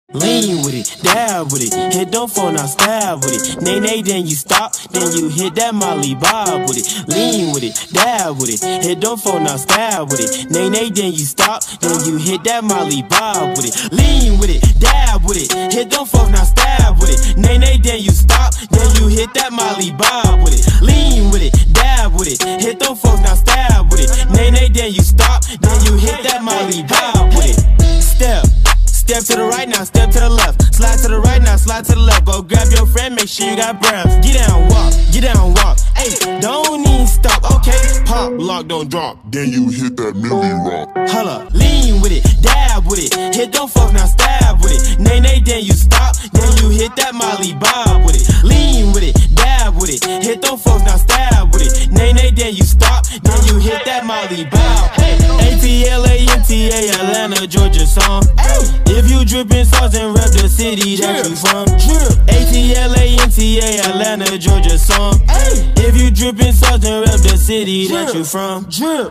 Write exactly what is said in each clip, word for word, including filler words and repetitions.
Lean with it, dab with it, hit don't fall, now stab with it. Nay, nay, then you stop, then you hit that Molly Bob with it. Lean with it, dab with it, hit don't fall, now stab with it. Nay, nay, then you stop, then you hit that Molly Bob with it. Lean with it, dab with it, hit don't fall, now stab with it. Nay, nay, then you stop, then you hit that Molly Bob with it. Lean with it, dab with it, hit don't fall, now stab with it. Nay, nay, then you stop, then you hit that Molly Bob with it. Step. Step to the right now, step to the left. Slide to the right now, slide to the left. Go grab your friend, make sure you got breath. Get down, walk, get down, walk. Hey, don't even stop, okay? Pop, lock, don't drop. Then you hit that Millie Rock. Holla, lean with it, dab with it. Hit don't fuck, now stab with it. Nay, nay, then you stop. Then you hit that Molly Bob with it. Lean with it, dab with it. Hit don't fuck, now stab with it. Nay, nay, then you stop. Then you hit that Molly Bob. Hey, A T L A N T A, Atlanta, Georgia song. Hey. If you drippin' sauce and rep the city that you from, A T L A N T A, Atlanta, Georgia song. If you drippin' sauce and rep the city that you from, drip.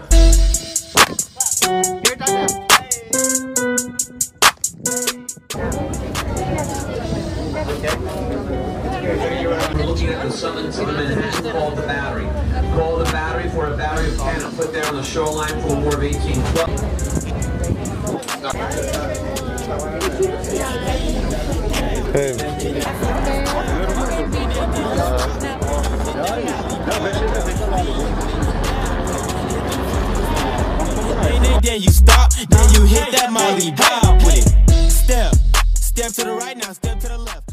We're looking at the southern tip of Manhattan called the Battery. Call the Battery for a battery of ten and put there on the shoreline for a war of eighteen twelve. Hey. Then you stop, then you hit that Molly Bob with it. Step, step to the right now, step to the left.